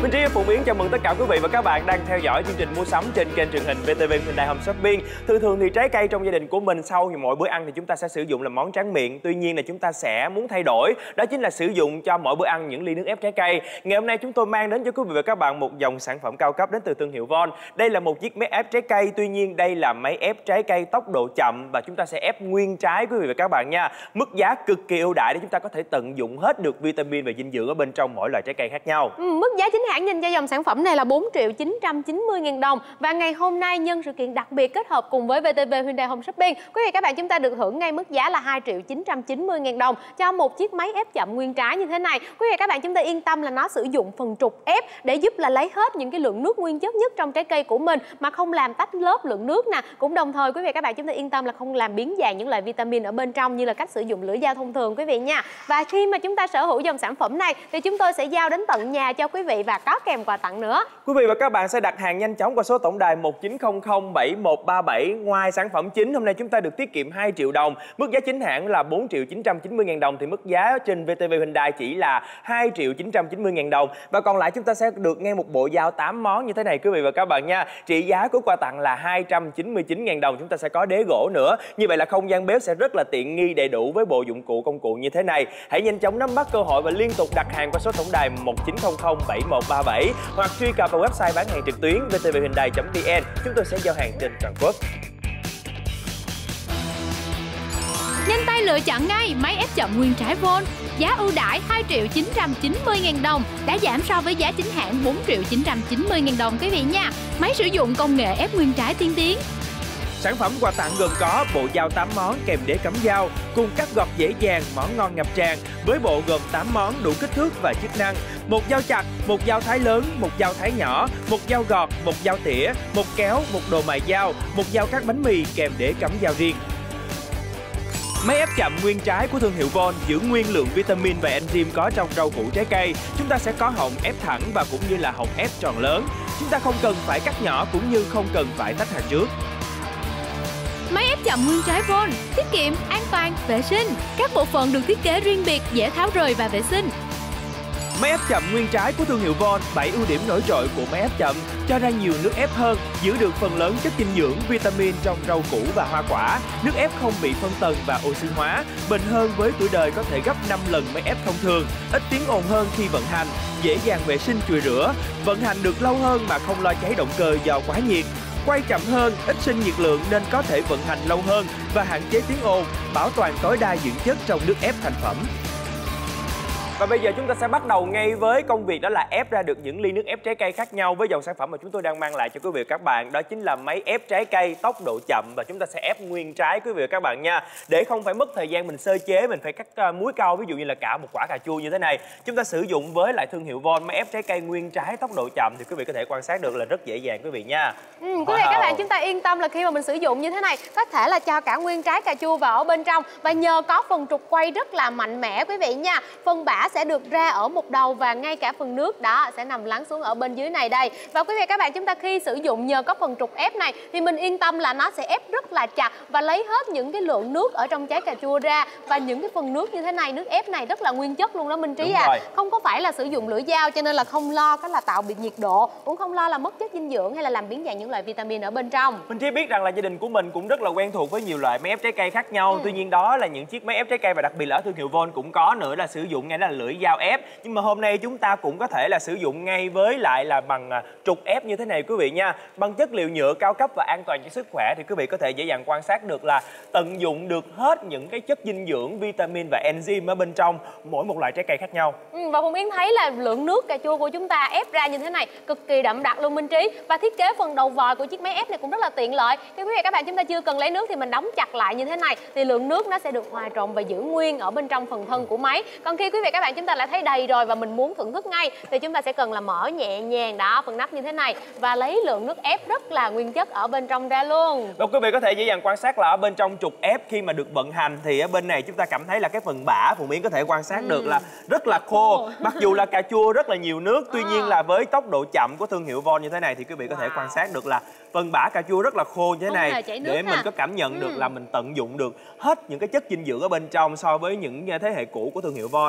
Minh Trí và Phụng Yến chào mừng tất cả quý vị và các bạn đang theo dõi chương trình mua sắm trên kênh truyền hình VTV Hyundai Home Shopping. Thường thì trái cây trong gia đình của mình sau mỗi bữa ăn thì chúng ta sẽ sử dụng làm món tráng miệng. Tuy nhiên là chúng ta sẽ muốn thay đổi, đó chính là sử dụng cho mỗi bữa ăn những ly nước ép trái cây. Ngày hôm nay chúng tôi mang đến cho quý vị và các bạn một dòng sản phẩm cao cấp đến từ thương hiệu Von. Đây là một chiếc máy ép trái cây, tuy nhiên đây là máy ép trái cây tốc độ chậm và chúng ta sẽ ép nguyên trái quý vị và các bạn nha. Mức giá cực kỳ ưu đãi để chúng ta có thể tận dụng hết được vitamin và dinh dưỡng ở bên trong mỗi loại trái cây khác nhau. Mức giá chính hãng dành cho dòng sản phẩm này là 4.990.000 đồng. Và ngày hôm nay nhân sự kiện đặc biệt kết hợp cùng với VTV Hyundai Home Shopping, quý vị các bạn chúng ta được hưởng ngay mức giá là 2.990.000 đồng cho một chiếc máy ép chậm nguyên trái như thế này. Quý vị các bạn chúng ta yên tâm là nó sử dụng phần trục ép để giúp là lấy hết những cái lượng nước nguyên chất nhất trong trái cây của mình mà không làm tách lớp lượng nước nè. Cũng đồng thời quý vị các bạn chúng ta yên tâm là không làm biến dạng những loại vitamin ở bên trong như là cách sử dụng lưỡi dao thông thường quý vị nha. Và khi mà chúng ta sở hữu dòng sản phẩm này thì chúng tôi sẽ giao đến tận nhà cho quý vị và có kèm quà tặng nữa. Quý vị và các bạn sẽ đặt hàng nhanh chóng qua số tổng đài 1900 7137. Ngoài sản phẩm chính hôm nay chúng ta được tiết kiệm 2 triệu đồng. Mức giá chính hãng là 4.990.000 đồng thì mức giá trên VTV Hyundai chỉ là 2.990.000 đồng. Và còn lại chúng ta sẽ được nghe một bộ dao 8 món như thế này quý vị và các bạn nha. Trị giá của quà tặng là 299.000 đồng. Chúng ta sẽ có đế gỗ nữa. Như vậy là không gian bếp sẽ rất là tiện nghi, đầy đủ với bộ dụng cụ công cụ như thế này. Hãy nhanh chóng nắm bắt cơ hội và liên tục đặt hàng qua số tổng đài 1900 7137 hoặc truy cập vào website bán hàng trực tuyến vtvhyundai.vn. Chúng tôi sẽ giao hàng trên toàn quốc. Nhanh tay lựa chọn ngay máy ép chậm nguyên trái Von. Giá ưu đãi 2.990.000 đồng, đã giảm so với giá chính hãng 4.990.000 đồng quý vị nha. Máy sử dụng công nghệ ép nguyên trái tiên tiến. Sản phẩm quà tặng gồm có bộ dao 8 món kèm đế cắm dao, cùng cắt gọt dễ dàng, món ngon ngập tràn. Với bộ gồm 8 món đủ kích thước và chức năng: một dao chặt, một dao thái lớn, một dao thái nhỏ, một dao gọt, một dao tỉa, một kéo, một đồ mài dao, một dao cắt bánh mì kèm đế cắm dao riêng. Máy ép chậm nguyên trái của thương hiệu Von giữ nguyên lượng vitamin và enzyme có trong rau củ trái cây. Chúng ta sẽ có họng ép thẳng và cũng như là họng ép tròn lớn. Chúng ta không cần phải cắt nhỏ cũng như không cần phải tách hạt trước. Máy ép chậm nguyên trái Von tiết kiệm, an toàn, vệ sinh. Các bộ phận được thiết kế riêng biệt, dễ tháo rời và vệ sinh. Máy ép chậm nguyên trái của thương hiệu Von, 7 ưu điểm nổi trội của máy ép chậm: cho ra nhiều nước ép hơn, giữ được phần lớn chất dinh dưỡng, vitamin trong rau củ và hoa quả. Nước ép không bị phân tầng và oxy hóa, bền hơn với tuổi đời có thể gấp 5 lần máy ép thông thường, ít tiếng ồn hơn khi vận hành, dễ dàng vệ sinh chùi rửa, vận hành được lâu hơn mà không lo cháy động cơ do quá nhiệt. Quay chậm hơn, ít sinh nhiệt lượng nên có thể vận hành lâu hơn và hạn chế tiếng ồn, bảo toàn tối đa dưỡng chất trong nước ép thành phẩm. Và bây giờ chúng ta sẽ bắt đầu ngay với công việc, đó là ép ra được những ly nước ép trái cây khác nhau với dòng sản phẩm mà chúng tôi đang mang lại cho quý vị và các bạn. Đó chính là máy ép trái cây tốc độ chậm và chúng ta sẽ ép nguyên trái quý vị và các bạn nha. Để không phải mất thời gian mình sơ chế, mình phải cắt múi cau, ví dụ như là cả một quả cà chua như thế này. Chúng ta sử dụng với lại thương hiệu Von máy ép trái cây nguyên trái tốc độ chậm thì quý vị có thể quan sát được là rất dễ dàng quý vị nha. Quý vị các bạn chúng ta yên tâm là khi mà mình sử dụng như thế này có thể là cho cả nguyên trái cà chua vào ở bên trong, và nhờ có phần trục quay rất là mạnh mẽ quý vị nha. Phần bã sẽ được ra ở một đầu và ngay cả phần nước đó sẽ nằm lắng xuống ở bên dưới này đây. Và quý vị các bạn chúng ta khi sử dụng nhờ có phần trục ép này thì mình yên tâm là nó sẽ ép rất là chặt và lấy hết những cái lượng nước ở trong trái cà chua ra. Và những cái phần nước như thế này, nước ép này rất là nguyên chất luôn đó Minh Trí à. Không có phải là sử dụng lưỡi dao cho nên là không lo có là tạo bị nhiệt độ, cũng không lo là mất chất dinh dưỡng hay là làm biến dạng những loại vitamin ở bên trong. Minh Trí biết rằng là gia đình của mình cũng rất là quen thuộc với nhiều loại máy ép trái cây khác nhau. Tuy nhiên đó là những chiếc máy ép trái cây và đặc biệt là ở thương hiệu Von cũng có nữa là sử dụng ngay là lưỡi dao ép. Nhưng mà hôm nay chúng ta cũng có thể là sử dụng ngay với lại là bằng trục ép như thế này quý vị nha. Bằng chất liệu nhựa cao cấp và an toàn cho sức khỏe thì quý vị có thể dễ dàng quan sát được là tận dụng được hết những cái chất dinh dưỡng, vitamin và enzyme ở bên trong mỗi một loại trái cây khác nhau. Và Phụng Yến thấy là lượng nước cà chua của chúng ta ép ra như thế này cực kỳ đậm đặc luôn Minh Trí. Và thiết kế phần đầu vòi của chiếc máy ép này cũng rất là tiện lợi. Khi quý vị các bạn chúng ta chưa cần lấy nước thì mình đóng chặt lại như thế này thì lượng nước nó sẽ được hòa trộn và giữ nguyên ở bên trong phần thân của máy. Còn khi quý vị các bạn chúng ta lại thấy đầy rồi và mình muốn thưởng thức ngay thì chúng ta sẽ cần là mở nhẹ nhàng đó phần nắp như thế này và lấy lượng nước ép rất là nguyên chất ở bên trong ra luôn. Và quý vị có thể dễ dàng quan sát là ở bên trong trục ép khi mà được vận hành thì ở bên này chúng ta cảm thấy là cái phần bã Phụng Yến có thể quan sát được là rất là khô. Mặc dù là cà chua rất là nhiều nước, tuy nhiên là với tốc độ chậm của thương hiệu Von như thế này thì quý vị có thể quan sát được là phần bã cà chua rất là khô như thế này để mình có cảm nhận được là mình tận dụng được hết những cái chất dinh dưỡng ở bên trong so với những thế hệ cũ của thương hiệu Von. Đó chính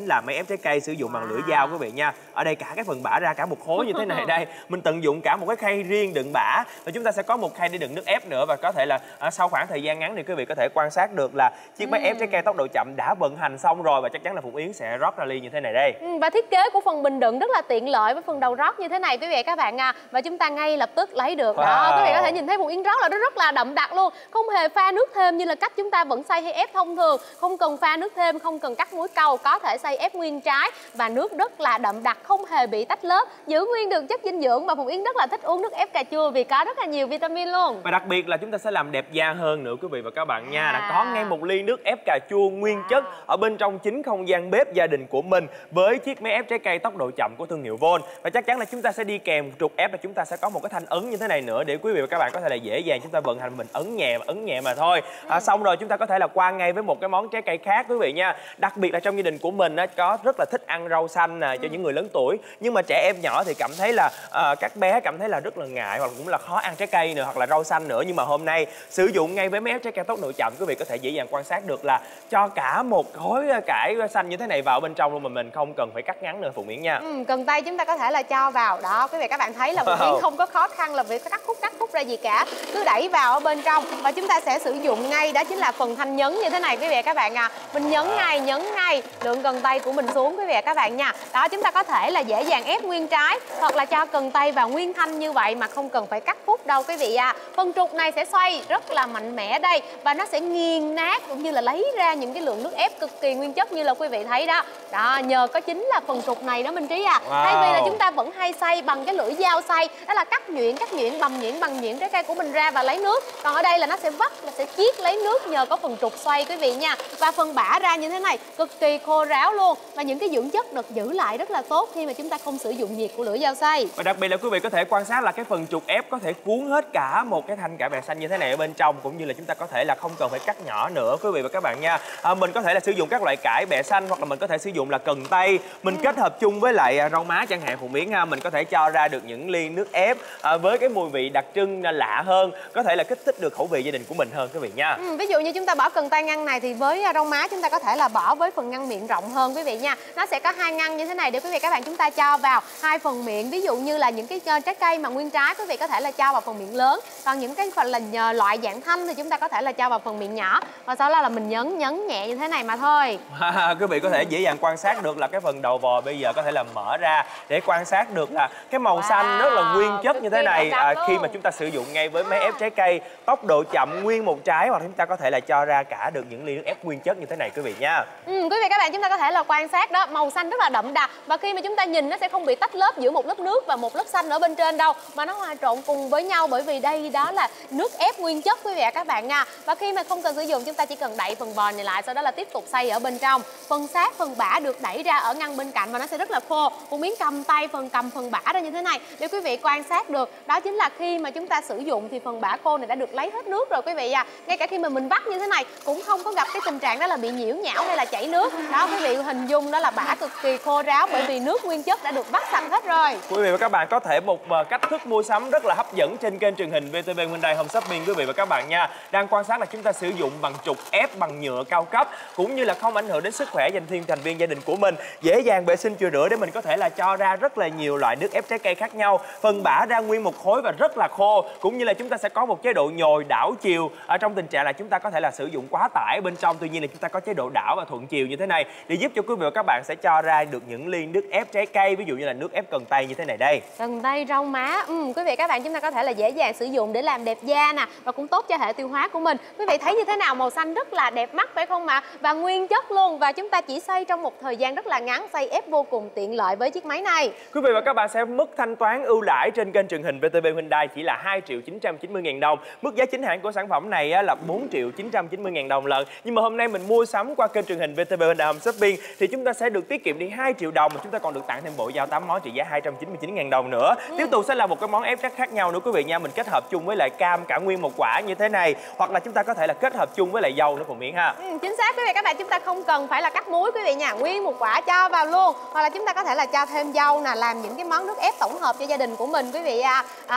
là máy ép trái cây sử dụng bằng lưỡi dao quý vị nha. Ở đây cả cái phần bã ra cả một khối như thế này đây. Mình tận dụng cả một cái khay riêng đựng bã, và chúng ta sẽ có một khay để đựng nước ép nữa. Và có thể là sau khoảng thời gian ngắn thì quý vị có thể quan sát được là chiếc máy ép trái cây tốc độ chậm đã vận hành xong rồi, và chắc chắn là Phụng Yến sẽ rót ra ly như thế này đây. Và thiết kế của phần bình đựng rất là tiện lợi với phần đầu rót như thế này quý vị các bạn à. Và chúng ta ngay lập tức lấy được. Đó, quý vị có thể nhìn thấy Phụng Yến rót là nó rất là đậm đặc luôn, không hề pha nước thêm như là cách chúng ta vẫn xay hay ép thông thường. Không cần pha nước thêm, không cần cắt muối câu, có thể xay ép nguyên trái và nước rất là đậm đặc, không hề bị tách lớp, giữ nguyên được chất dinh dưỡng. Mà Phụng Yến rất là thích uống nước ép cà chua vì có rất là nhiều vitamin luôn. Và đặc biệt là chúng ta sẽ làm đẹp da hơn nữa quý vị và các bạn nha. Đã có ngay một ly nước ép cà chua nguyên chất ở bên trong chính không gian bếp gia đình của mình với chiếc máy ép trái cây tốc độ chậm của thương hiệu Von. Và chắc chắn là chúng ta sẽ đi kèm trục ép, và chúng ta sẽ có một cái thanh ấn như thế này nữa để quý vị và các bạn có thể là dễ dàng chúng ta vận hành, mình ấn nhẹ mà thôi. Xong rồi chúng ta có thể là qua ngay với một cái món trái cây khác quý vị nha. Đặc biệt là trong gia đình của mình có rất là thích ăn rau xanh cho những người lớn tuổi, nhưng mà trẻ em nhỏ thì cảm thấy là các bé cảm thấy là rất là ngại, hoặc cũng là khó ăn trái cây nữa, hoặc là rau xanh nữa. Nhưng mà hôm nay sử dụng ngay với máy ép trái cây tốc độ chậm, quý vị có thể dễ dàng quan sát được là cho cả một khối cải xanh như thế này vào bên trong luôn, mà mình không cần phải cắt ngắn nữa Phụng Yến nha. Cần tay chúng ta có thể là cho vào đó, quý vị các bạn thấy là Phụng Yến không có khó khăn là việc cắt khúc ra gì cả, cứ đẩy vào ở bên trong và chúng ta sẽ sử dụng ngay, đó chính là phần thanh nhấn như thế này quý vị các bạn à. Mình nhấn ngay lượng cần tay của mình xuống quý vị các bạn nha. Đó, chúng ta có thể là dễ dàng ép nguyên trái hoặc là cho cần tay vào nguyên thanh như vậy mà không cần phải cắt khúc đâu quý vị à. Phần trục này sẽ xoay rất là mạnh mẽ đây, và nó sẽ nghiền nát cũng như là lấy ra những cái lượng nước ép cực kỳ nguyên chất như là quý vị thấy đó. Đó, nhờ có chính là phần trục này đó Minh Trí à. Thay vì là chúng ta vẫn hay xay bằng cái lưỡi dao xay, đó là cắt nhuyễn bằng nhuyễn trái cây của mình ra và lấy nước. Còn ở đây là nó sẽ vắt, là sẽ chiết lấy nước nhờ có phần trục xoay quý vị nha. Và phần bã ra như thế này cực kỳ khô ráo luôn, và những cái dưỡng chất được giữ lại rất là tốt khi mà chúng ta không sử dụng nhiệt của lưỡi dao xay. Và đặc biệt là quý vị có thể quan sát là cái phần trục ép có thể cuốn hết cả một cái thanh cải bẹ xanh như thế này ở bên trong, cũng như là chúng ta có thể là không cần phải cắt nhỏ nữa quý vị và các bạn nha. Mình có thể là sử dụng các loại cải bẹ xanh, hoặc là mình có thể sử dụng là cần tây, mình kết hợp chung với lại rau má chẳng hạn Phụng Yến ha. Mình có thể cho ra được những ly nước ép với cái mùi vị đặc trưng lạ hơn, có thể là kích thích được khẩu vị gia đình của mình hơn quý vị nha. Ví dụ như chúng ta bỏ cần tây ngăn này thì với rau má chúng ta có thể là bỏ với phần ngăn miệng rộng hơn quý vị nha. Nó sẽ có 2 ngăn như thế này để quý vị các bạn chúng ta cho vào 2 phần miệng. Ví dụ như là những cái trái cây mà nguyên trái quý vị có thể là cho vào phần miệng lớn, còn những cái phần là loại dạng thanh thì chúng ta có thể là cho vào phần miệng nhỏ, và sau đó là mình nhấn nhẹ như thế này mà thôi. Quý vị có thể dễ dàng quan sát được là cái phần đầu vò bây giờ có thể là mở ra để quan sát được là cái màu xanh rất là nguyên chất như thế này khi mà chúng ta sử dụng ngay với máy ép trái cây tốc độ chậm nguyên một trái, hoặc chúng ta có thể là cho ra cả được những ly nước ép nguyên chất như thế này quý vị nha. Quý vị các bạn chúng ta có thể là quan sát đó, màu xanh rất là đậm đặc, và khi mà chúng ta nhìn nó sẽ không bị tách lớp giữa một lớp nước và một lớp xanh ở bên trên đâu, mà nó hòa trộn cùng với nhau, bởi vì đây đó là nước ép nguyên chất quý vị các bạn nha. Và khi mà không cần sử dụng, chúng ta chỉ cần đậy phần bò này lại, sau đó là tiếp tục xay ở bên trong. Phần xác, phần bã được đẩy ra ở ngăn bên cạnh và nó sẽ rất là khô. Một miếng cầm tay cầm phần bã ra như thế này để quý vị quan sát được, đó chính là khi mà chúng ta sử dụng thì phần bã khô này đã được lấy hết nước rồi quý vị à. Ngay cả khi mà mình vắt như thế này cũng không có gặp cái tình trạng đó là bị nhiễu nhão hay là chảy nước. Đó, quý vị hình dung đó là bã cực kỳ khô ráo, bởi vì nước nguyên chất đã được vắt sạch hết rồi. Quý vị và các bạn có thể một cách thức mua sắm rất là hấp dẫn trên kênh truyền hình VTV Hyundai Home Shopping quý vị và các bạn nha. Đang quan sát là chúng ta sử dụng bằng trục ép bằng nhựa cao cấp, cũng như là không ảnh hưởng đến sức khỏe dành riêng thành viên gia đình của mình, dễ dàng vệ sinh chùi rửa để mình có thể là cho ra rất là nhiều loại nước ép trái cây khác nhau. Phần bã ra nguyên một khối và rất là khô, cũng như là chúng ta sẽ có một chế độ nhồi đảo chiều ở trong tình trạng là chúng ta có thể là sử dụng quá tải bên trong. Tuy nhiên là chúng ta có chế độ đảo và thuận chiều như thế này để giúp cho quý vị và các bạn sẽ cho ra được những ly nước ép trái cây, ví dụ như là nước ép cần tây như thế này đây. Cần tây, rau má, quý vị các bạn chúng ta có thể là dễ dàng sử dụng để làm đẹp da nè, và cũng tốt cho hệ tiêu hóa của mình. Quý vị thấy như thế nào, màu xanh rất là đẹp mắt phải không ạ? Và nguyên chất luôn, và chúng ta chỉ xay trong một thời gian rất là ngắn, xay ép vô cùng tiện lợi với chiếc máy này. Quý vị và các bạn sẽ mức thanh toán ưu đãi trên kênh truyền hình VTV Hyundai chỉ là 2.990.000 đồng. Mức giá chính hãng của sản phẩm này là 4.990.000 đồng lận. Nhưng mà hôm nay mình mua sắm qua kênh truyền hình VTV Hyundai Home Shopping thì chúng ta sẽ được tiết kiệm đi 2 triệu đồng, mà chúng ta còn được tặng thêm bộ dao 8 món trị giá 299.000 đồng nữa. Tiếp tục sẽ là một cái món ép chắc khác nhau nữa quý vị nha. Mình kết hợp chung với lại cam cả nguyên một quả như thế này, hoặc là chúng ta có thể là kết hợp chung với lại dâu nữa Phụng Yến ha. Chính xác quý vị các bạn, chúng ta không cần phải là cắt muối quý vị nha, nguyên một quả cho vào luôn, hoặc là chúng ta có thể là cho thêm dâu nè, làm những cái món nước ép tổng hợp cho gia đình của mình quý vị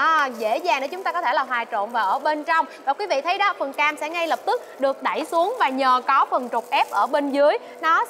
dễ dàng để chúng ta có thể là hòa trộn vào ở bên trong. Và quý vị thấy đó, phần cam sẽ ngay lập tức được đẩy xuống, và nhờ có phần trục ép ở bên dưới nó sẽ xoay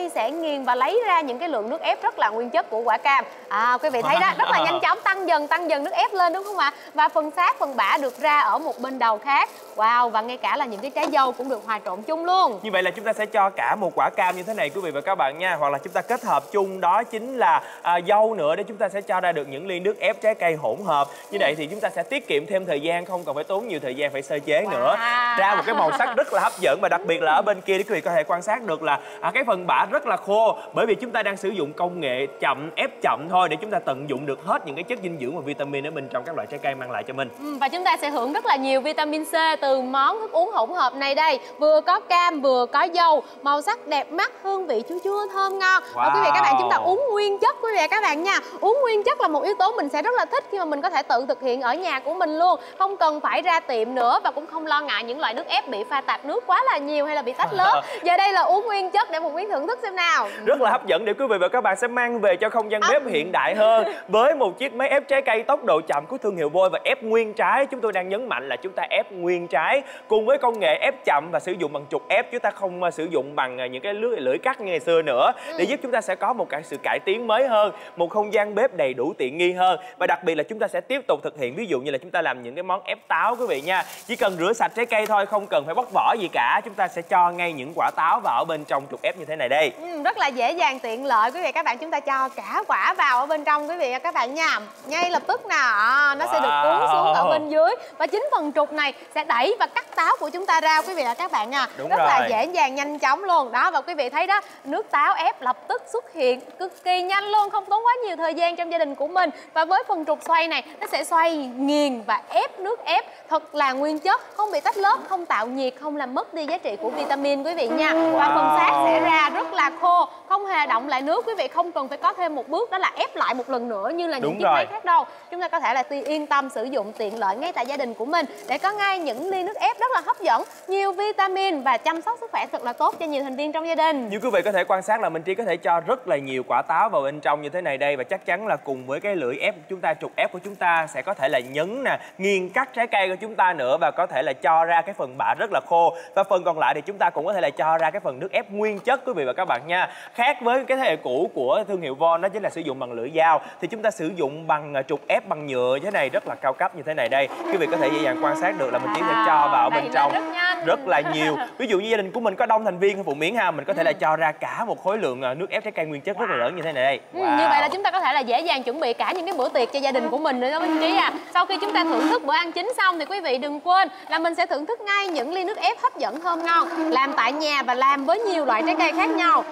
tay sẽ nghiền và lấy ra những cái lượng nước ép rất là nguyên chất của quả cam. Quý vị thấy đó, rất là nhanh chóng tăng dần nước ép lên đúng không ạ? Và phần xác, phần bã được ra ở một bên đầu khác. Wow, và ngay cả là những cái trái dâu cũng được hòa trộn chung luôn. Như vậy là chúng ta sẽ cho cả một quả cam như thế này quý vị và các bạn nha. Hoặc là chúng ta kết hợp chung đó chính là dâu nữa, để chúng ta sẽ cho ra được những ly nước ép trái cây hỗn hợp. Như vậy thì chúng ta sẽ tiết kiệm thêm thời gian, không cần phải tốn nhiều thời gian phải sơ chế nữa. Ra một cái màu sắc rất là hấp dẫn. Và đặc biệt là ở bên kia quý vị có thể quan sát được là cái phần bã rất là khô, bởi vì chúng ta đang sử dụng công nghệ ép chậm thôi, để chúng ta tận dụng được hết những cái chất dinh dưỡng và vitamin ở bên trong các loại trái cây mang lại cho mình. Và chúng ta sẽ hưởng rất là nhiều vitamin C từ món thức uống hỗn hợp này đây. Vừa có cam, vừa có dâu, màu sắc đẹp mắt, hương vị chua chua thơm ngon. Và quý vị các bạn, chúng ta uống nguyên chất quý vị các bạn nha. Uống nguyên chất là một yếu tố mình sẽ rất là thích khi mà mình có thể tự thực hiện ở nhà của mình luôn, không cần phải ra tiệm nữa, và cũng không lo ngại những loại nước ép bị pha tạp nước quá là nhiều hay là bị tách lớp. Giờ đây là uống nguyên chất để một miếng thưởng thức xem nào. Rất là hấp dẫn để quý vị và các bạn sẽ mang về cho không gian bếp hiện đại hơn với một chiếc máy ép trái cây tốc độ chậm của thương hiệu Voi và ép nguyên trái. Chúng tôi đang nhấn mạnh là chúng ta ép nguyên trái cùng với công nghệ ép chậm và sử dụng bằng trục ép, chúng ta không sử dụng bằng những cái lưỡi cắt như ngày xưa nữa, để giúp chúng ta sẽ có một cái sự cải tiến mới hơn, một không gian bếp đầy đủ tiện nghi hơn. Và đặc biệt là chúng ta sẽ tiếp tục thực hiện, ví dụ như là chúng ta làm những cái món ép táo quý vị nha, chỉ cần rửa sạch trái cây thôi, không cần phải bóc vỏ gì cả, chúng ta sẽ cho ngay những quả táo vào ở bên trong trục ép như thế này đây. Rất là dễ dàng tiện lợi quý vị các bạn, chúng ta cho cả quả vào ở bên trong quý vị các bạn nha, ngay lập tức nè, nó sẽ được cuốn xuống ở bên dưới, và chính phần trục này sẽ đẩy và cắt táo của chúng ta ra quý vị và các bạn nha. Rất là dễ dàng nhanh chóng luôn đó. Và quý vị thấy đó, nước táo ép lập tức xuất hiện cực kỳ nhanh luôn, không tốn quá nhiều thời gian trong gia đình của mình. Và với phần trục xoay này, nó sẽ xoay nghiền và ép nước ép thật là nguyên chất, không bị tách lớp, không tạo nhiệt, không làm mất đi giá trị của vitamin quý vị nha. Và phần xác sẽ ra rất là khô, không hề động lại nước, quý vị không cần phải có thêm một bước đó là ép lại một lần nữa như là những chiếc máy khác đâu. Chúng ta có thể là yên tâm sử dụng tiện lợi ngay tại gia đình của mình để có ngay những ly nước ép rất là hấp dẫn, nhiều vitamin và chăm sóc sức khỏe thật là tốt cho nhiều thành viên trong gia đình. Như quý vị có thể quan sát là Minh Trí có thể cho rất là nhiều quả táo vào bên trong như thế này đây, và chắc chắn là cùng với cái lưỡi ép của chúng ta, trục ép của chúng ta sẽ có thể là nhấn nè, nghiền cắt trái cây của chúng ta nữa, và có thể là cho ra cái phần bã rất là khô, và phần còn lại thì chúng ta cũng có thể là cho ra cái phần nước ép nguyên chất quý vị và các bạn nha. Khác với cái thế hệ cũ của thương hiệu Von, đó chính là sử dụng bằng lưỡi dao, thì chúng ta sử dụng bằng trục ép bằng nhựa như thế này, rất là cao cấp như thế này đây. Quý vị có thể dễ dàng quan sát được là mình chỉ sẽ cho vào bên trong rất là nhiều. Ví dụ như gia đình của mình có đông thành viên hay phụ miến ha, mình có thể là cho ra cả một khối lượng nước ép trái cây nguyên chất rất là lớn như thế này đây. Như vậy là chúng ta có thể là dễ dàng chuẩn bị cả những cái bữa tiệc cho gia đình của mình nữa đó Minh Trí à. Sau khi chúng ta thưởng thức bữa ăn chính xong thì quý vị đừng quên là mình sẽ thưởng thức ngay những ly nước ép hấp dẫn thơm ngon, làm tại nhà và làm với nhiều loại trái cây khác nhau.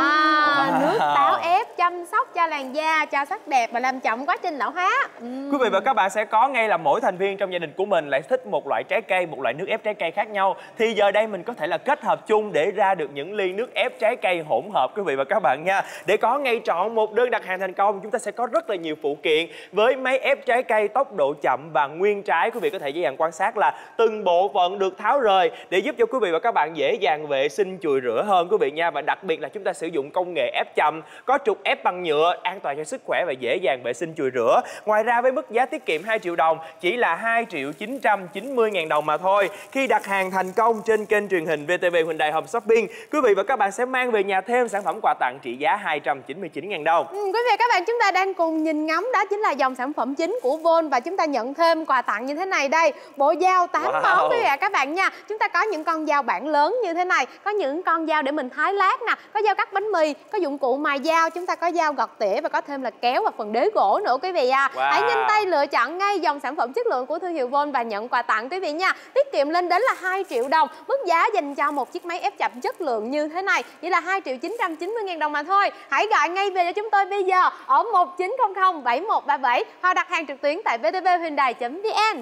Nước táo ép chăm sóc cho làn da, cho sắc đẹp và làm chậm quá trình lão hóa. Quý vị và các bạn sẽ có ngay là mỗi thành viên trong gia đình của mình lại thích một loại trái cây, một loại nước ép trái cây khác nhau, thì giờ đây mình có thể là kết hợp chung để ra được những ly nước ép trái cây hỗn hợp quý vị và các bạn nha. Để có ngay trọn một đơn đặt hàng thành công, chúng ta sẽ có rất là nhiều phụ kiện với máy ép trái cây tốc độ chậm và nguyên trái. Quý vị có thể dễ dàng quan sát là từng bộ phận được tháo rời để giúp cho quý vị và các bạn dễ dàng vệ sinh chùi rửa hơn quý vị nha. Và đặc biệt là chúng ta sử dụng công nghệ ép chậm, có trục ép bằng nhựa, an toàn cho sức khỏe và dễ dàng vệ sinh chùi rửa. Ngoài ra với mức giá tiết kiệm 2 triệu đồng chỉ là 2.990.000 đồng mà thôi. Khi đặt hàng thành công trên kênh truyền hình VTV Hyundai Home Shopping, quý vị và các bạn sẽ mang về nhà thêm sản phẩm quà tặng trị giá 299.000 đồng. Quý vị và các bạn, chúng ta đang cùng nhìn ngắm đó chính là dòng sản phẩm chính của Von, và chúng ta nhận thêm quà tặng như thế này đây, bộ dao 8 món quý vị và các bạn nha. Chúng ta có những con dao bản lớn như thế này, có những con dao để mình thái lát nè, có dao cắt bánh mì, có dụng cụ mài dao, chúng ta có dao gọt tỉa và có thêm là kéo và phần đế gỗ nữa quý vị à. Hãy nhanh tay lựa chọn ngay dòng sản phẩm chất lượng của thương hiệu Von và nhận quà tặng quý vị nha. Tiết kiệm lên đến là 2 triệu đồng. Mức giá dành cho một chiếc máy ép chậm chất lượng như thế này chỉ là 2.990.000 đồng mà thôi. Hãy gọi ngay về cho chúng tôi bây giờ ở 1900 7137 hoặc đặt hàng trực tuyến tại vtvhyundai.vn.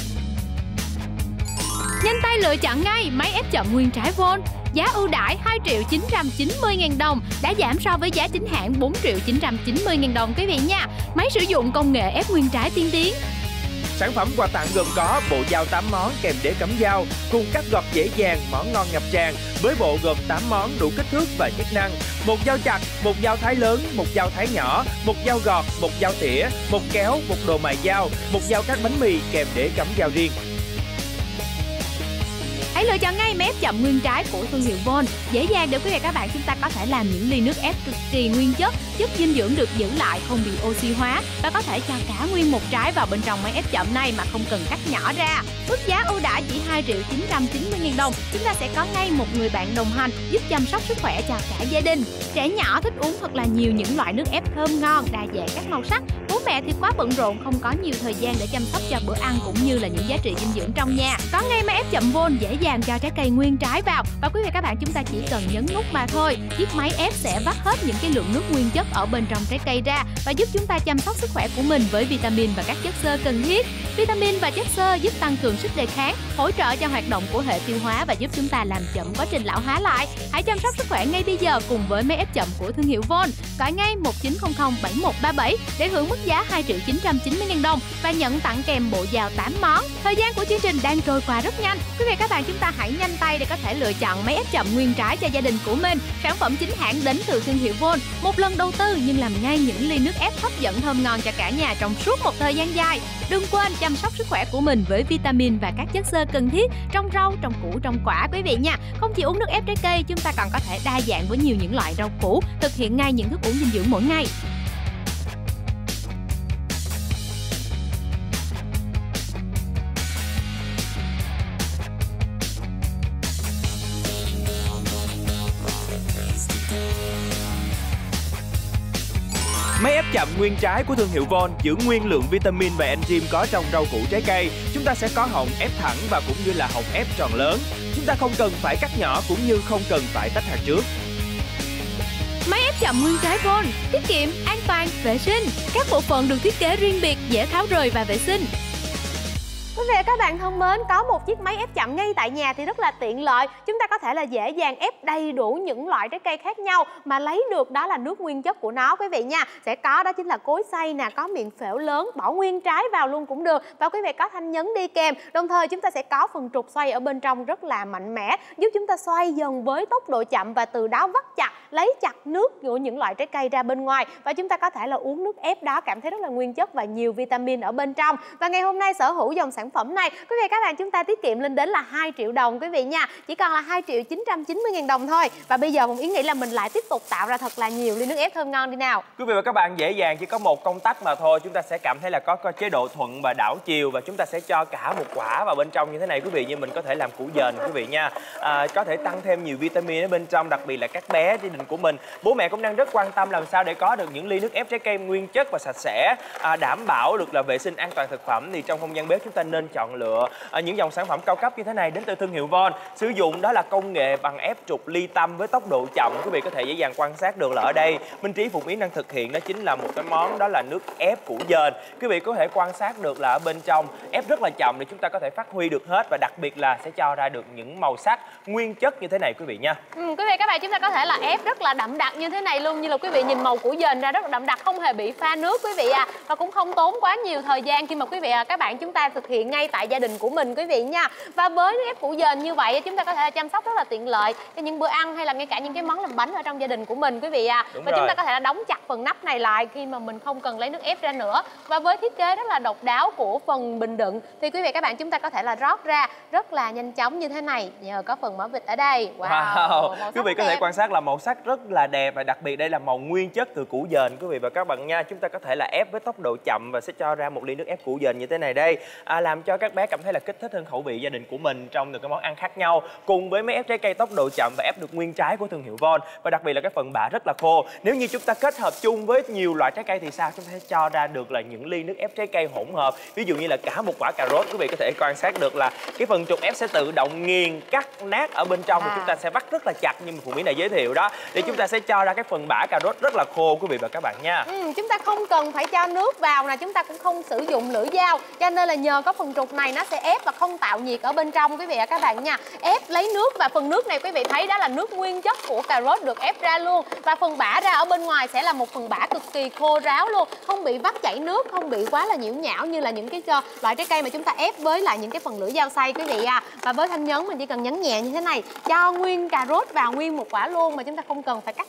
Nhanh tay lựa chọn ngay máy ép chậm nguyên trái Von. Giá ưu đãi 2.990.000 đồng đã giảm so với giá chính hãng 4.990.000 đồng quý vị nha. Máy sử dụng công nghệ ép nguyên trái tiên tiến. Sản phẩm quà tặng gồm có bộ dao 8 món kèm đế cắm dao cùng cắt gọt dễ dàng, món ngon ngập tràn. Với bộ gồm 8 món đủ kích thước và chức năng: một dao chặt, một dao thái lớn, một dao thái nhỏ, một dao gọt, một dao tỉa, một kéo, một đồ mài dao, một dao cắt bánh mì kèm đế cắm dao riêng. Hãy lựa chọn ngay máy ép chậm nguyên trái của thương hiệu Von. Dễ dàng để quý vị các bạn chúng ta có thể làm những ly nước ép cực kỳ nguyên chất, chất dinh dưỡng được giữ lại, không bị oxy hóa và có thể cho cả nguyên một trái vào bên trong máy ép chậm này mà không cần cắt nhỏ ra. Mức giá ưu đãi chỉ 2.990.000 đồng, chúng ta sẽ có ngay một người bạn đồng hành giúp chăm sóc sức khỏe cho cả gia đình. Trẻ nhỏ thích uống thật là nhiều những loại nước ép thơm ngon, đa dạng các màu sắc. Bố mẹ thì quá bận rộn, không có nhiều thời gian để chăm sóc cho bữa ăn cũng như là những giá trị dinh dưỡng trong nhà. Có ngay máy ép chậm Von dễ dàng cho trái cây nguyên trái vào và quý vị các bạn chúng ta chỉ cần nhấn nút mà thôi. Chiếc máy ép sẽ vắt hết những cái lượng nước nguyên chất ở bên trong trái cây ra và giúp chúng ta chăm sóc sức khỏe của mình với vitamin và các chất xơ cần thiết. Vitamin và chất xơ giúp tăng cường sức đề kháng, hỗ trợ cho hoạt động của hệ tiêu hóa và giúp chúng ta làm chậm quá trình lão hóa lại. Hãy chăm sóc sức khỏe ngay bây giờ cùng với máy ép chậm của thương hiệu Von. Gọi ngay 1900 7137 để hưởng mức giá 2.990.000 đồng và nhận tặng kèm bộ dào 8 món. Thời gian của chương trình đang trôi qua rất nhanh. Quý vị các bạn chúng ta hãy nhanh tay để có thể lựa chọn máy ép chậm nguyên trái cho gia đình của mình. Sản phẩm chính hãng đến từ thương hiệu Von. Một lần đầu tư nhưng làm ngay những ly nước ép hấp dẫn thơm ngon cho cả nhà trong suốt một thời gian dài. Đừng quên chăm sóc sức khỏe của mình với vitamin và các chất xơ cần thiết trong rau, trong củ, trong quả quý vị nha. Không chỉ uống nước ép trái cây, chúng ta còn có thể đa dạng với nhiều những loại rau củ, thực hiện ngay những thức uống dinh dưỡng mỗi ngày. Máy ép chậm nguyên trái của thương hiệu Von giữ nguyên lượng vitamin và enzyme có trong rau củ trái cây. Chúng ta sẽ có họng ép thẳng và cũng như là họng ép tròn lớn. Chúng ta không cần phải cắt nhỏ cũng như không cần phải tách hạt trước. Máy ép chậm nguyên trái Von tiết kiệm, an toàn, vệ sinh. Các bộ phận được thiết kế riêng biệt, dễ tháo rời và vệ sinh. Quý vị các bạn thân mến, có một chiếc máy ép chậm ngay tại nhà thì rất là tiện lợi. Chúng ta có thể là dễ dàng ép đầy đủ những loại trái cây khác nhau mà lấy được đó là nước nguyên chất của nó quý vị nha. Sẽ có đó chính là cối xay nè, có miệng phễu lớn, bỏ nguyên trái vào luôn cũng được. Và quý vị có thanh nhấn đi kèm. Đồng thời chúng ta sẽ có phần trục xoay ở bên trong rất là mạnh mẽ, giúp chúng ta xoay dần với tốc độ chậm và từ đó vắt chặt, lấy chặt nước của những loại trái cây ra bên ngoài. Và chúng ta có thể là uống nước ép đó cảm thấy rất là nguyên chất và nhiều vitamin ở bên trong. Và ngày hôm nay sở hữu dòng sản phẩm này, quý vị các bạn chúng ta tiết kiệm lên đến là 2 triệu đồng quý vị nha. Chỉ còn là 2.990.000 đồng thôi. Và bây giờ Hồng Yến nghĩ là mình lại tiếp tục tạo ra thật là nhiều ly nước ép thơm ngon đi nào. Quý vị và các bạn dễ dàng chỉ có một công tắc mà thôi, chúng ta sẽ cảm thấy là có chế độ thuận và đảo chiều và chúng ta sẽ cho cả một quả vào bên trong như thế này quý vị. Như mình có thể làm củ dền quý vị nha. Có thể tăng thêm nhiều vitamin ở bên trong, đặc biệt là các bé gia đình của mình. Bố mẹ cũng đang rất quan tâm làm sao để có được những ly nước ép trái cây nguyên chất và sạch sẽ, đảm bảo được là vệ sinh an toàn thực phẩm. Thì trong không gian bếp chúng ta nên chọn lựa những dòng sản phẩm cao cấp như thế này đến từ thương hiệu Von. Sử dụng đó là công nghệ bằng ép trục ly tâm với tốc độ chậm. Quý vị có thể dễ dàng quan sát được là ở đây Minh Trí, Phụng Yến đang thực hiện đó chính là một cái món đó là nước ép củ dền. Quý vị có thể quan sát được là ở bên trong ép rất là chậm để chúng ta có thể phát huy được hết và đặc biệt là sẽ cho ra được những màu sắc nguyên chất như thế này quý vị nha. Quý vị các bạn chúng ta có thể là ép rất là đậm đặc như thế này luôn, như là quý vị nhìn màu củ dền ra rất là đậm đặc, không hề bị pha nước quý vị à, và cũng không tốn quá nhiều thời gian khi mà quý vị các bạn chúng ta thực hiện ngay tại gia đình của mình quý vị nha. Và với nước ép củ dền như vậy chúng ta có thể chăm sóc rất là tiện lợi cho những bữa ăn hay là ngay cả những cái món làm bánh ở trong gia đình của mình quý vị à. Và chúng ta có thể là đóng chặt phần nắp này lại khi mà mình không cần lấy nước ép ra nữa. Và với thiết kế rất là độc đáo của phần bình đựng thì quý vị các bạn chúng ta có thể là rót ra rất là nhanh chóng như thế này nhờ có phần mỡ vịt ở đây. Wow. Quý vị có thể quan sát là màu sắc rất là đẹp và đặc biệt đây là màu nguyên chất từ củ dền quý vị và các bạn nha. Chúng ta có thể là ép với tốc độ chậm và sẽ cho ra một ly nước ép củ dền như thế này đây, làm cho các bé cảm thấy là kích thích hơn khẩu vị gia đình của mình trong những cái món ăn khác nhau. Cùng với máy ép trái cây tốc độ chậm và ép được nguyên trái của thương hiệu Von và đặc biệt là cái phần bã rất là khô. Nếu như chúng ta kết hợp chung với nhiều loại trái cây thì sao? Chúng ta sẽ cho ra được là những ly nước ép trái cây hỗn hợp. Ví dụ như là cả một quả cà rốt, quý vị có thể quan sát được là cái phần trục ép sẽ tự động nghiền cắt nát ở bên trong và chúng ta sẽ vắt rất là chặt như mà Phụng Yến đã giới thiệu đó, để chúng ta sẽ cho ra cái phần bã cà rốt rất là khô quý vị và các bạn nha. Chúng ta không cần phải cho nước vào nè, chúng ta cũng không sử dụng lưỡi dao, cho nên là nhờ có phần trục này nó sẽ ép và không tạo nhiệt ở bên trong quý vị và các bạn nha. Ép lấy nước và phần nước này quý vị thấy đó là nước nguyên chất của cà rốt được ép ra luôn, và phần bã ra ở bên ngoài sẽ là một phần bã cực kỳ khô ráo luôn, không bị vắt chảy nước, không bị quá là nhiễu nhão như là những cái loại trái cây mà chúng ta ép với lại những cái phần lưỡi dao xay quý vị à. Và với thanh nhấn mình chỉ cần nhấn nhẹ như thế này, cho nguyên cà rốt vào nguyên một quả luôn mà chúng ta không cần phải cắt khúc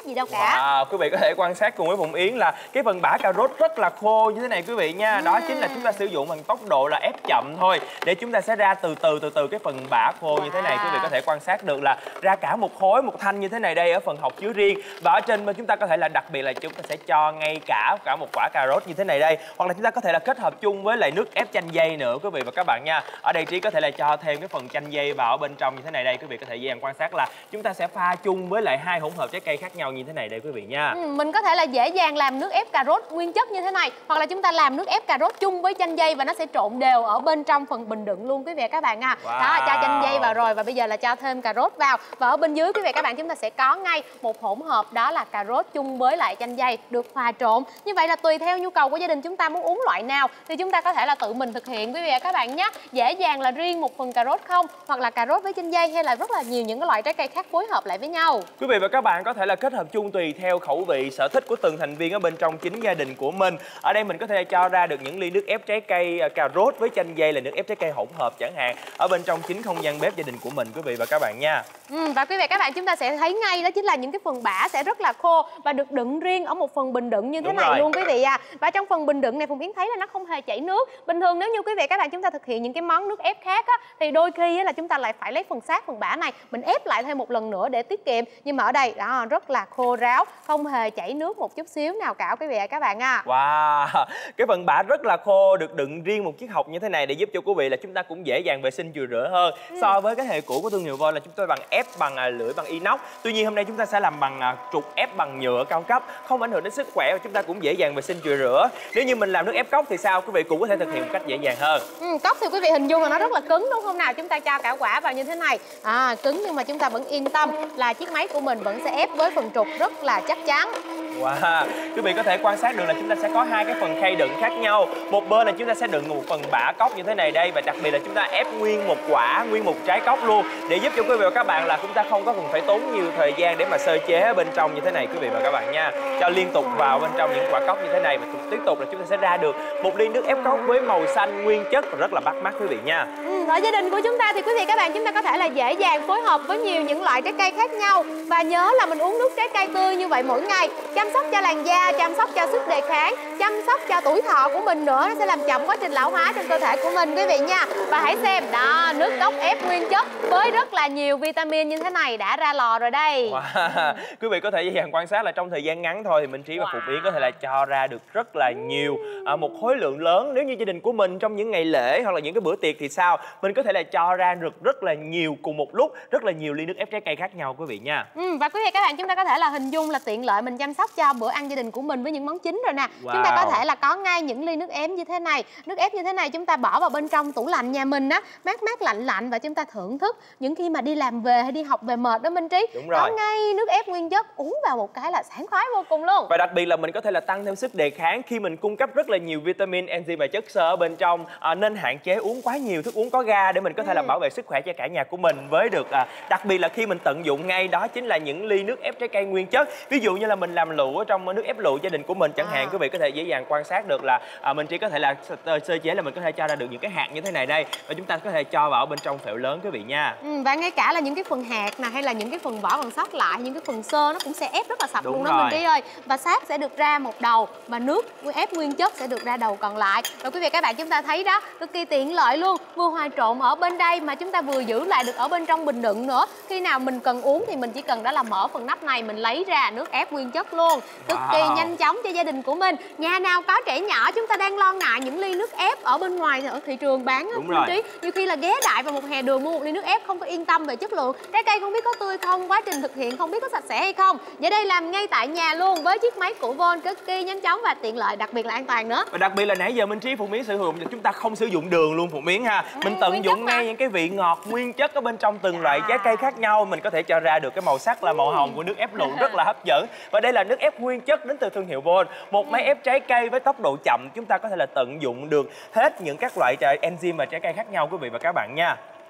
sốt gì đâu cả. Wow, quý vị có thể quan sát cùng với Phụng Yến là cái phần bã cà rốt rất là khô như thế này quý vị nha. Đó chính là chúng ta sử dụng bằng tốc độ là ép chậm thôi để chúng ta sẽ ra từ từ cái phần bã khô như thế này. Quý vị có thể quan sát được là ra cả một khối, một thanh như thế này đây ở phần hộc chứa riêng. Và ở trên bên chúng ta có thể là đặc biệt là chúng ta sẽ cho ngay cả một quả cà rốt như thế này đây, hoặc là chúng ta có thể là kết hợp chung với lại nước ép chanh dây nữa quý vị và các bạn nha. Ở đây Trí có thể là cho thêm cái phần chanh dây vào ở bên trong như thế này đây. Quý vị có thể dễ dàng quan sát là chúng ta sẽ pha chung với lại hai hỗn hợp trái cây khác nhau như thế này đây quý vị nha. Mình có thể là dễ dàng làm nước ép cà rốt nguyên chất như thế này, hoặc là chúng ta làm nước ép cà rốt chung với chanh dây và nó sẽ trộn đều ở bên trong phần bình đựng luôn quý vị và các bạn nha. Đó, cho chanh dây vào rồi và bây giờ là cho thêm cà rốt vào, và ở bên dưới quý vị và các bạn chúng ta sẽ có ngay một hỗn hợp, đó là cà rốt chung với lại chanh dây được hòa trộn. Như vậy là tùy theo nhu cầu của gia đình chúng ta muốn uống loại nào thì chúng ta có thể là tự mình thực hiện quý vị và các bạn nhé. Dễ dàng là riêng một phần cà rốt không, hoặc là cà rốt với chanh dây, hay là rất là nhiều những cái loại trái cây khác phối hợp lại với nhau. Quý vị và các bạn có thể là kết hợp chung tùy theo khẩu vị, sở thích của từng thành viên ở bên trong chính gia đình của mình. Ở đây mình có thể cho ra được những ly nước ép trái cây cà rốt với chanh dây là nước ép trái cây hỗn hợp chẳng hạn, ở bên trong chính không gian bếp gia đình của mình quý vị và các bạn nha. Và quý vị và các bạn chúng ta sẽ thấy ngay đó chính là những cái phần bã sẽ rất là khô và được đựng riêng ở một phần bình đựng như thế này luôn quý vị à. Và trong phần bình đựng này Phụng Yến thấy là nó không hề chảy nước. Bình thường nếu như quý vị và các bạn chúng ta thực hiện những cái món nước ép khác á, thì đôi khi là chúng ta lại phải lấy phần xác phần bã này mình ép lại thêm một lần nữa để tiết kiệm. Nhưng mà ở đây đó rất là khô ráo, không hề chảy nước một chút xíu nào cả quý vị và các bạn à. Wow, cái phần bã rất là khô được đựng riêng một chiếc hộc như thế này để giúp cho quý vị là chúng ta cũng dễ dàng vệ sinh chùi rửa hơn so với cái hệ cũ của thương hiệu Von là chúng tôi ép bằng lưỡi bằng inox. Tuy nhiên hôm nay chúng ta sẽ làm bằng trục ép bằng nhựa cao cấp, không ảnh hưởng đến sức khỏe và chúng ta cũng dễ dàng vệ sinh chùi rửa. Nếu như mình làm nước ép cốc thì sao, quý vị cũng có thể thực hiện một cách dễ dàng hơn. Cốc thì quý vị hình dung là nó rất là cứng đúng không nào? Chúng ta cho cả quả vào như thế này, cứng nhưng mà chúng ta vẫn yên tâm là chiếc máy của mình vẫn sẽ ép với phần trục rất là chắc chắn. Wow, quý vị có thể quan sát được là chúng ta sẽ có hai cái phần khay đựng khác nhau. Một bên là chúng ta sẽ đựng một phần bã cốc như thế này đây, và đặc biệt là chúng ta ép nguyên một quả, nguyên một trái cốc luôn để giúp cho quý vị và các bạn là chúng ta không có cần phải tốn nhiều thời gian để mà sơ chế ở bên trong như thế này quý vị và các bạn nha. Cho liên tục vào bên trong những quả cốc như thế này và tiếp tục là chúng ta sẽ ra được một ly nước ép cốc với màu xanh nguyên chất và rất là bắt mắt quý vị nha. Ở gia đình của chúng ta thì quý vị các bạn chúng ta có thể là dễ dàng phối hợp với nhiều những loại trái cây khác nhau, và nhớ là mình uống nước trái cây tươi như vậy mỗi ngày, chăm sóc cho làn da, chăm sóc cho sức đề kháng, chăm sóc cho tuổi thọ của mình nữa, nó sẽ làm chậm quá trình lão hóa trong cơ thể của mình quý vị nha. Và hãy xem đó, nước cốc ép nguyên chất với rất là nhiều vitamin như thế này đã ra lò rồi đây. Wow. Quý vị có thể dễ dàng quan sát là trong thời gian ngắn thôi thì Minh Trí và Phụng Yến có thể là cho ra được rất là nhiều một khối lượng lớn. Nếu như gia đình của mình trong những ngày lễ hoặc là những cái bữa tiệc thì sao, mình có thể là cho ra được rất là nhiều cùng một lúc, rất là nhiều ly nước ép trái cây khác nhau quý vị nha. Và quý vị các bạn chúng ta có thể là hình dung là tiện lợi mình chăm sóc cho bữa ăn gia đình của mình với những món chính rồi nè. Chúng ta có thể là có ngay những ly nước ép như thế này. Nước ép như thế này chúng ta bỏ vào bên trong tủ lạnh nhà mình á, mát mát lạnh lạnh, và chúng ta thưởng thức những khi mà đi làm về hay đi học về mệt đó Minh Trí. Có ngay nước ép nguyên chất uống vào một cái là sảng khoái vô cùng luôn. Và đặc biệt là mình có thể là tăng thêm sức đề kháng khi mình cung cấp rất là nhiều vitamin, enzyme và chất xơ ở bên trong, nên hạn chế uống quá nhiều thức uống có ga để mình có thể là bảo vệ sức khỏe cho cả nhà của mình với được đặc biệt là khi mình tận dụng ngay đó chính là những ly nước ép trái cây nguyên chất. Ví dụ như là mình làm lựu ở trong nước ép lựu gia đình của mình chẳng hạn, quý vị có thể dễ dàng quan sát được là mình chỉ có thể là sơ chế là mình có thể cho ra được những cái hạt như thế này đây, và chúng ta có thể cho vào bên trong phễu lớn quý vị nha. Và ngay cả là những cái phần hạt này hay là những cái phần vỏ còn sót lại, những cái phần xơ nó cũng sẽ ép rất là sạch luôn đó Minh Trí ơi. Và sáp sẽ được ra một đầu mà nước ép nguyên chất sẽ được ra đầu còn lại. Rồi quý vị các bạn chúng ta thấy đó, cực kỳ tiện lợi luôn, vừa hòa trộn ở bên đây mà chúng ta vừa giữ lại được ở bên trong bình đựng nữa. Khi nào mình cần uống thì mình chỉ cần đó là mở phần nắp này, mình lấy ra nước ép nguyên chất luôn. Cực kỳ nhanh chóng cho gia đình của mình. Nhà nào có trẻ nhỏ chúng ta đang lo ngại những ly nước ép ở bên ngoài ở thị trường bán á Minh Trí, nhiều khi là ghé đại vào một hè đường mua một ly nước ép không có yên tâm về chất lượng, trái cây không biết có tươi không, quá trình thực hiện không biết có sạch sẽ hay không. Giờ đây làm ngay tại nhà luôn với chiếc máy của Von, cực kỳ nhanh chóng và tiện lợi, đặc biệt là an toàn nữa. Và đặc biệt là nãy giờ Minh Trí, Phụng Yến sử dụng chúng ta không sử dụng đường luôn Phụng Yến ha. Mình tận dụng ngay những cái vị ngọt nguyên chất ở bên trong từng loại trái cây khác nhau, mình có thể cho ra được cái màu sắc là màu hồng của nước ép lựu rất là hấp dẫn. Và đây là nước ép nguyên chất đến từ thương hiệu Von, một máy ép trái cây với tốc độ chậm, chúng ta có thể là tận dụng được hết những các loại enzyme và trái cây khác nhau quý vị và các bạn nha.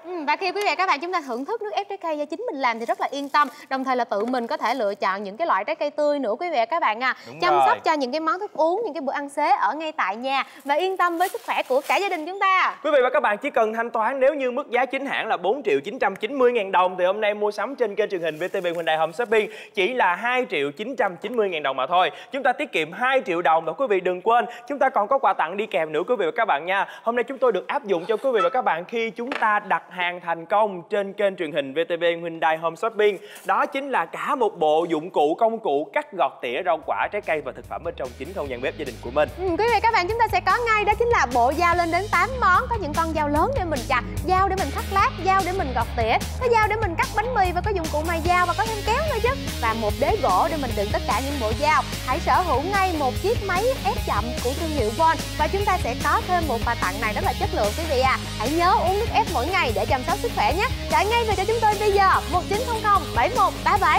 Và khi quý vị và các bạn chúng ta thưởng thức nước ép trái cây do chính mình làm thì rất là yên tâm, đồng thời là tự mình có thể lựa chọn những cái loại trái cây tươi nữa quý vị và các bạn à. Chăm sóc cho những cái món thức uống, những cái bữa ăn xế ở ngay tại nhà và yên tâm với sức khỏe của cả gia đình chúng ta. Quý vị và các bạn chỉ cần thanh toán nếu như mức giá chính hãng là 4.990.000 đồng thì hôm nay mua sắm trên kênh truyền hình VTV Hyundai Home Shopping chỉ là 2.990.000 đồng mà thôi. Chúng ta tiết kiệm 2 triệu đồng và quý vị đừng quên chúng ta còn có quà tặng đi kèm nữa quý vị và các bạn nha. Hôm nay chúng tôi được áp dụng cho quý vị và các bạn khi chúng ta đặt hàng thành công trên kênh truyền hình VTV Hyundai Home Shopping. Đó chính là cả một bộ dụng cụ công cụ cắt gọt tỉa rau quả, trái cây và thực phẩm bên trong chính không gian bếp gia đình của mình. Quý vị các bạn chúng ta sẽ có ngay đó chính là bộ dao lên đến 8 món, có những con dao lớn để mình chặt, dao để mình thắt lát, dao để mình gọt tỉa, có dao để mình cắt bánh mì và có dụng cụ mài dao và có thêm kéo nữa chứ. Và một đế gỗ để mình đựng tất cả những bộ dao. Hãy sở hữu ngay một chiếc máy ép chậm của thương hiệu Von và chúng ta sẽ có thêm một quà tặng này rất là chất lượng quý vị à. Hãy nhớ uống nước ép mỗi ngày để chăm sóc sức khỏe nhé. Gọi ngay về cho chúng tôi bây giờ 1900 7137.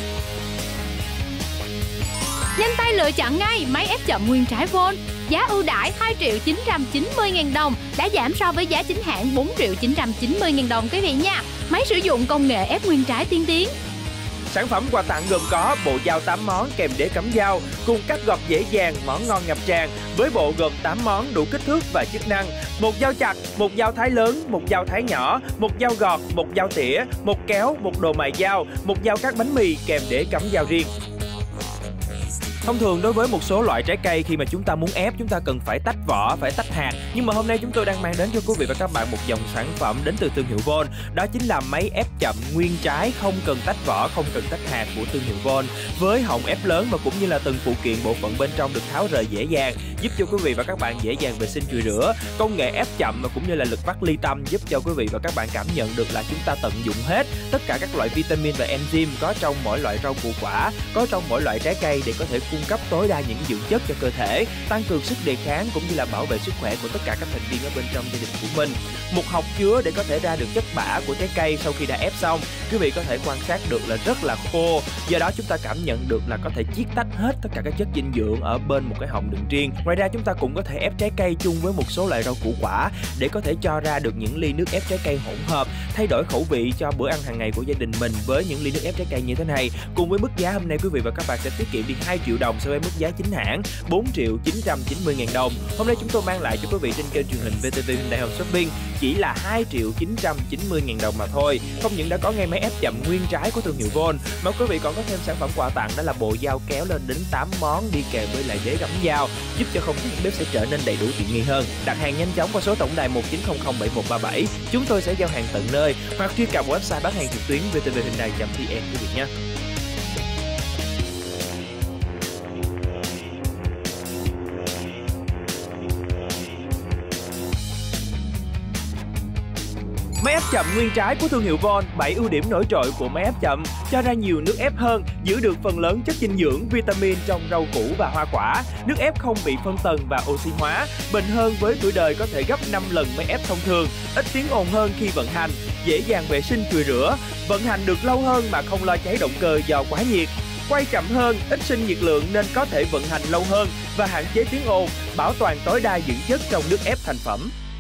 Nhanh tay lựa chọn ngay máy ép chậm nguyên trái Von. Giá ưu đãi 2.990.000 đồng đã giảm so với giá chính hãng 4.990.000 đồng quý vị nha. Máy sử dụng công nghệ ép nguyên trái tiên tiến. Sản phẩm quà tặng gồm có bộ dao 8 món kèm đế cắm dao cùng cắt gọt dễ dàng, món ngon ngập tràn với bộ gồm 8 món đủ kích thước và chức năng. Một dao chặt, một dao thái lớn, một dao thái nhỏ, một dao gọt, một dao tỉa, một kéo, một đồ mài dao, một dao cắt bánh mì kèm đế cắm dao riêng. Thông thường đối với một số loại trái cây khi mà chúng ta muốn ép chúng ta cần phải tách vỏ, phải tách hạt. Nhưng mà hôm nay chúng tôi đang mang đến cho quý vị và các bạn một dòng sản phẩm đến từ thương hiệu Von. Đó chính là máy ép chậm nguyên trái không cần tách vỏ, không cần tách hạt của thương hiệu Von. Với họng ép lớn và cũng như là từng phụ kiện bộ phận bên trong được tháo rời dễ dàng, giúp cho quý vị và các bạn dễ dàng vệ sinh chùi rửa. Công nghệ ép chậm và cũng như là lực vắt ly tâm giúp cho quý vị và các bạn cảm nhận được là chúng ta tận dụng hết tất cả các loại vitamin và enzyme có trong mỗi loại rau củ quả, có trong mỗi loại trái cây để có thể cung cấp tối đa những dưỡng chất cho cơ thể, tăng cường sức đề kháng cũng như là bảo vệ sức khỏe của tất cả các thành viên ở bên trong gia đình của mình. Một hộc chứa để có thể ra được chất bã của trái cây sau khi đã ép xong, quý vị có thể quan sát được là rất là khô. Do đó chúng ta cảm nhận được là có thể chiết tách hết tất cả các chất dinh dưỡng ở bên một cái họng đựng riêng. Ngoài ra chúng ta cũng có thể ép trái cây chung với một số loại rau củ quả để có thể cho ra được những ly nước ép trái cây hỗn hợp, thay đổi khẩu vị cho bữa ăn hàng ngày của gia đình mình với những ly nước ép trái cây như thế này. Cùng với mức giá hôm nay quý vị và các bạn sẽ tiết kiệm đi 2 triệu đồng so với mức giá chính hãng 4.990.000 đồng. Hôm nay chúng tôi mang lại cho quý vị trên kênh truyền hình VTV Hyundai Home Shopping chỉ là 2.990.000 đồng mà thôi. Không những đã có ngay máy ép chậm nguyên trái của thương hiệu Von mà quý vị còn có thêm sản phẩm quà tặng, đó là bộ dao kéo lên đến 8 món đi kèm với lại đế gắm dao, giúp cho không gian bếp sẽ trở nên đầy đủ tiện nghi hơn. Đặt hàng nhanh chóng qua số tổng đài 19007137, chúng tôi sẽ giao hàng tận nơi, hoặc truy cập website bán hàng trực tuyến vtvhyundai.vn quý vị nhé. Máy ép chậm nguyên trái của thương hiệu Von, 7 ưu điểm nổi trội của máy ép chậm: cho ra nhiều nước ép hơn, giữ được phần lớn chất dinh dưỡng, vitamin trong rau củ và hoa quả. Nước ép không bị phân tần và oxy hóa, bền hơn với tuổi đời có thể gấp 5 lần máy ép thông thường, ít tiếng ồn hơn khi vận hành, dễ dàng vệ sinh chùi rửa, vận hành được lâu hơn mà không lo cháy động cơ do quá nhiệt. Quay chậm hơn, ít sinh nhiệt lượng nên có thể vận hành lâu hơn và hạn chế tiếng ồn, bảo toàn tối đa dưỡng chất trong nước ép thành phẩm.